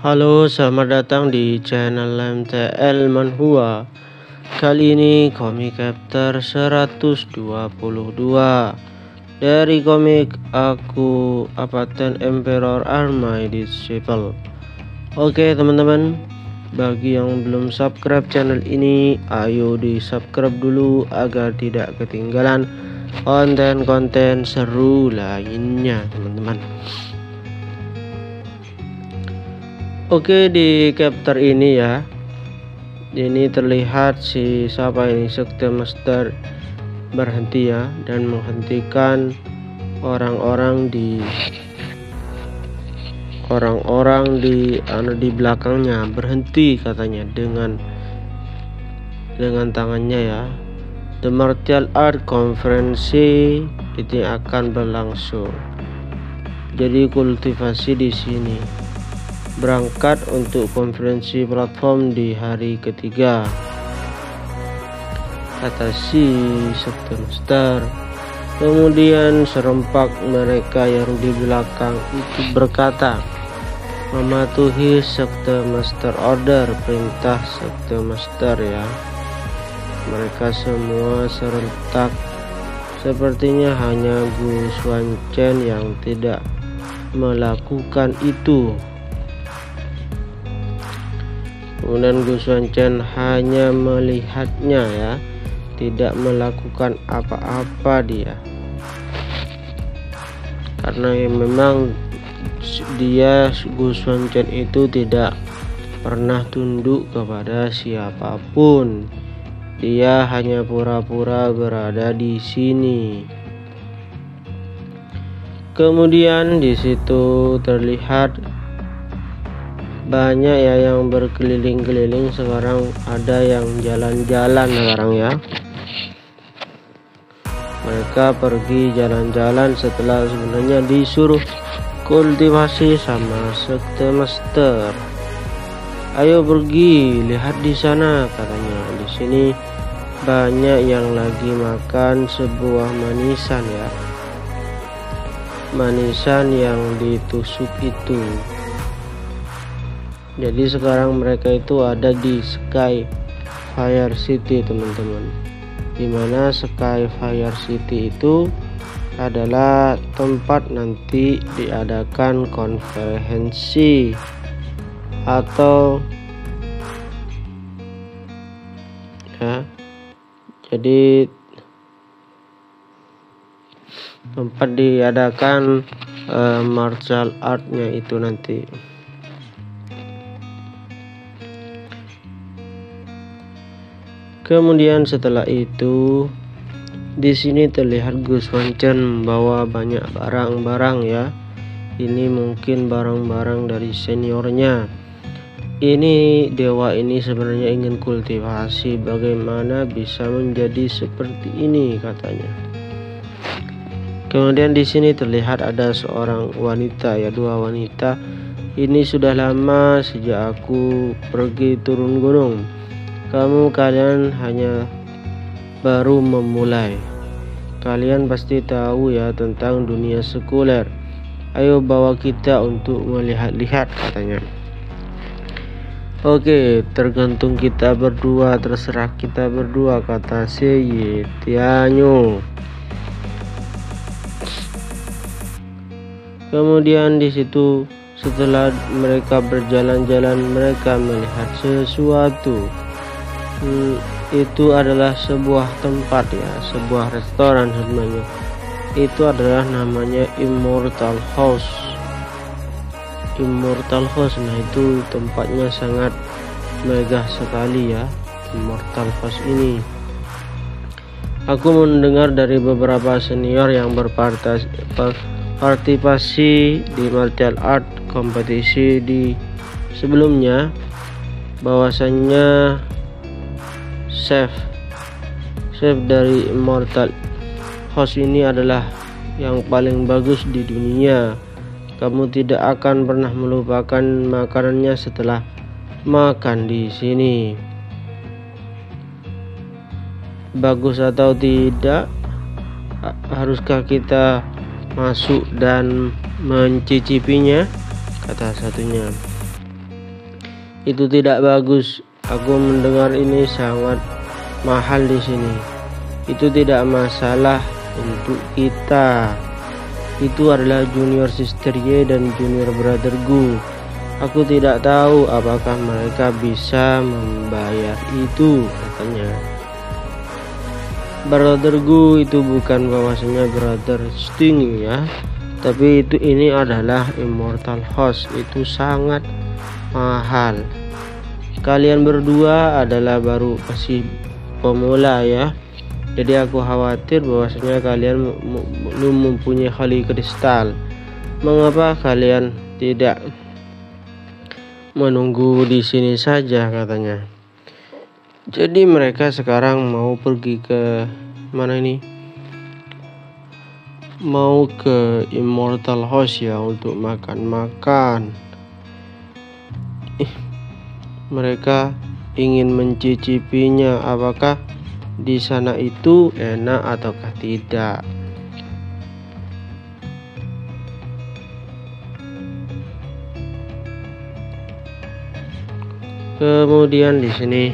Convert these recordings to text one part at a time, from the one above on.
Halo, selamat datang di channel MTL Manhua. Kali ini komik chapter 122 dari komik Aku Apaten Emperor Are My Disciple. Oke teman-teman, bagi yang belum subscribe channel ini, ayo di subscribe dulu agar tidak ketinggalan konten-konten seru lainnya teman-teman. Oke, di chapter ini ya, ini terlihat siapa ini Sekte Master berhenti ya, dan menghentikan orang-orang di belakangnya, berhenti katanya dengan tangannya ya. The Martial Art Conference itu akan berlangsung. Jadi kultivasi di sini berangkat untuk konferensi platform di hari ketiga, kata si Sekte Master. Kemudian serempak mereka yang di belakang itu berkata, mematuhi Sekte Master Order, perintah Sekte Master ya. Mereka semua serentak. Sepertinya hanya Gu Xuanchen yang tidak melakukan itu. Kemudian Gu Xuanchen hanya melihatnya ya, tidak melakukan apa-apa dia, karena memang dia Gu Xuanchen itu tidak pernah tunduk kepada siapapun. Dia hanya pura-pura berada di sini. Kemudian di situ terlihat banyak ya yang berkeliling-keliling. Sekarang ada yang jalan-jalan sekarang ya. Mereka pergi jalan-jalan setelah sebenarnya disuruh kultivasi sama Sekte Master. Ayo pergi, lihat di sana katanya. Di sini banyak yang lagi makan sebuah manisan ya. Manisan yang ditusuk itu. Jadi sekarang mereka itu ada di Sky Fire City teman-teman, dimana Sky Fire City itu adalah tempat nanti diadakan konferensi atau ya, jadi tempat diadakan martial artnya itu nanti. Kemudian setelah itu di sini terlihat Gu Xuanchen membawa banyak barang-barang ya. Ini mungkin barang-barang dari seniornya. Ini dewa ini sebenarnya ingin kultivasi bagaimana bisa menjadi seperti ini katanya. Kemudian di sini terlihat ada seorang wanita ya, dua wanita. Ini sudah lama sejak aku pergi turun gunung. Kalian hanya baru memulai. Kalian pasti tahu ya tentang dunia sekuler. Ayo bawa kita untuk melihat-lihat katanya. Oke, tergantung kita berdua, terserah kita berdua, kata Seye Tianyu. Kemudian di situ setelah mereka berjalan-jalan, mereka melihat sesuatu. Itu adalah sebuah tempat ya, sebuah restoran sebenarnya. Itu adalah namanya Immortal House. Immortal House, nah itu tempatnya sangat megah sekali ya, Immortal House ini. Aku mendengar dari beberapa senior yang berpartisipasi di martial art kompetisi di sebelumnya, bahwasannya chef dari Immortal House ini adalah yang paling bagus di dunia. Kamu tidak akan pernah melupakan makanannya setelah makan di sini. Bagus atau tidak? Haruskah kita masuk dan mencicipinya? Kata satunya. Itu tidak bagus. Aku mendengar ini sangat mahal di sini. Itu tidak masalah untuk kita. Itu adalah junior sister Y dan junior brother Gu. Aku tidak tahu apakah mereka bisa membayar itu, katanya. Brother Gu itu bukan bahwasanya brother Sting ya, tapi ini adalah immortal host. Itu sangat mahal. Kalian berdua adalah baru masih pemula ya, jadi aku khawatir bahwasanya kalian belum mempunyai Holy Crystal. Mengapa kalian tidak menunggu di sini saja, katanya. Jadi mereka sekarang mau pergi ke mana ini? Mau ke Immortal House ya untuk makan-makan. Mereka ingin mencicipinya, apakah di sana itu enak ataukah tidak. Kemudian di sini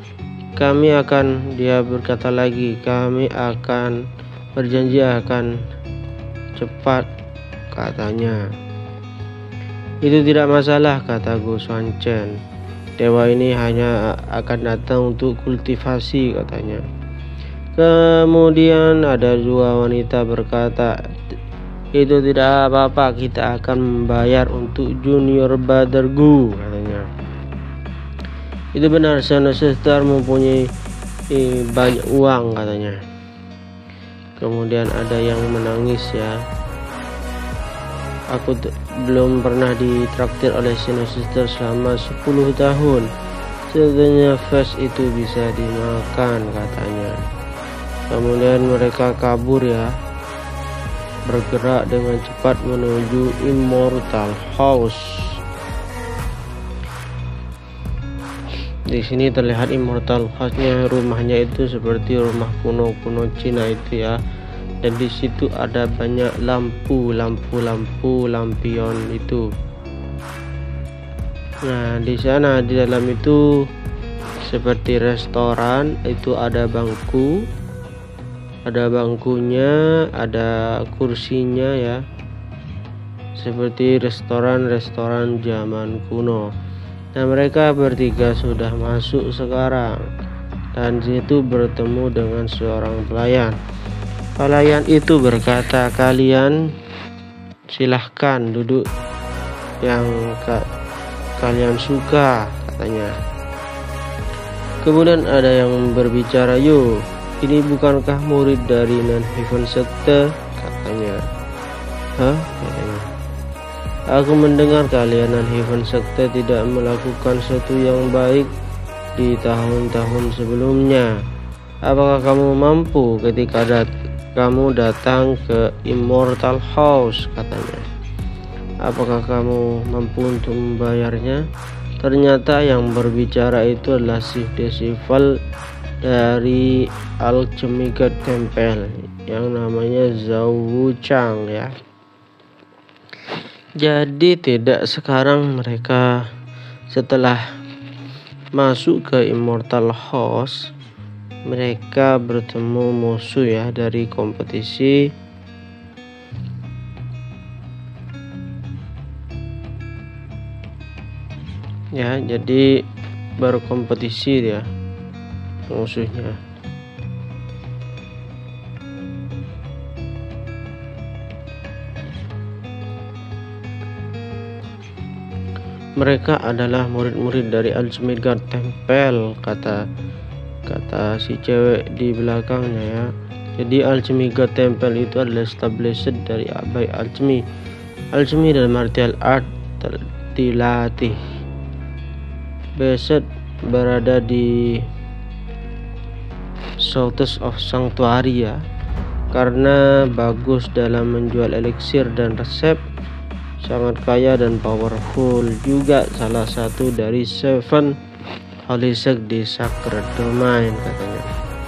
dia berkata lagi, kami akan berjanji akan cepat, katanya. Itu tidak masalah, kata Gu Xuanchen. Dewa ini hanya akan datang untuk kultivasi, katanya. Kemudian ada dua wanita berkata, itu tidak apa-apa, kita akan membayar untuk junior brother Gu, katanya. Itu benar, Sana Sister mempunyai banyak uang, katanya. Kemudian ada yang menangis ya. Aku belum pernah ditraktir oleh Sana Sister selama 10 tahun. Setidaknya Fest itu bisa dimakan, katanya. Kemudian mereka kabur ya, bergerak dengan cepat menuju Immortal House. Di sini terlihat Immortal House-nya, rumahnya itu seperti rumah kuno-kuno Cina itu ya. Dan di situ ada banyak lampion itu. Nah, di sana di dalam itu seperti restoran, itu ada bangkunya, ada kursinya ya. Seperti restoran zaman kuno. Nah, mereka bertiga sudah masuk sekarang, dan situ bertemu dengan seorang pelayan. Pelayan itu berkata, kalian silahkan duduk yang kalian suka, katanya. Kemudian ada yang berbicara, yo, ini bukankah murid dari Non-Heaven Sekte, katanya. Hah, katanya. Aku mendengar kalian Non-Heaven Sekte tidak melakukan sesuatu yang baik di tahun-tahun sebelumnya. Apakah kamu mampu ketika kamu datang ke Immortal House, katanya. Apakah kamu mampu untuk membayarnya? Ternyata yang berbicara itu adalah Chief Deceiver dari Alchemy God Temple yang namanya Zhao Wuchang ya. Jadi sekarang mereka setelah masuk ke Immortal House, mereka bertemu musuh ya dari kompetisi. Ya, jadi baru kompetisi dia musuhnya. Mereka adalah murid-murid dari Alchemy God Temple, kata si cewek di belakangnya ya. Jadi Alchemy God Temple itu adalah established dari Abai Alchemy. Alchemy dan martial art dilatih. Based berada di South of Sanctuary ya, karena bagus dalam menjual eliksir dan resep, sangat kaya dan powerful, juga salah satu dari 7 Holy Sect di Sacred Domain, katanya.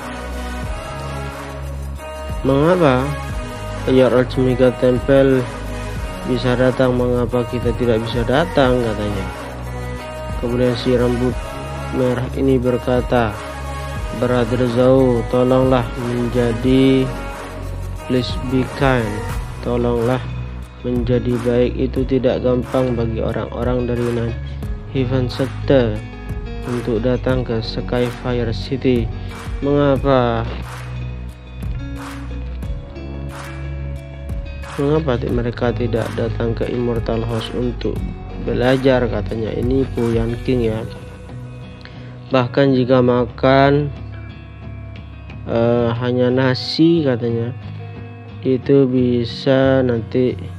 Mengapa Your Alchemy God Temple bisa datang, mengapa kita tidak bisa datang, katanya. Kemudian si rambut merah ini berkata, Brother Zhao, tolonglah menjadi, please be kind, tolonglah menjadi baik. Itu tidak gampang bagi orang-orang dari Heaven Sector untuk datang ke Skyfire City. Mengapa mereka tidak datang ke Immortal House untuk belajar, katanya. Ini Pu Yanqing ya. Bahkan jika makan hanya nasi, katanya, itu bisa nanti